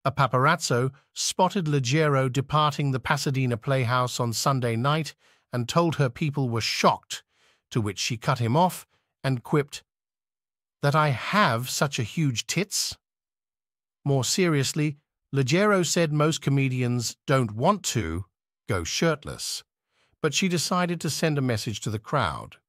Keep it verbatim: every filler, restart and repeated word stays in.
A paparazzo spotted Leggero departing the Pasadena Playhouse on Sunday night and told her people were shocked, to which she cut him off and quipped, "That I have such a huge tits?" More seriously, Leggero said most comedians don't want to go shirtless, but she decided to send a message to the crowd.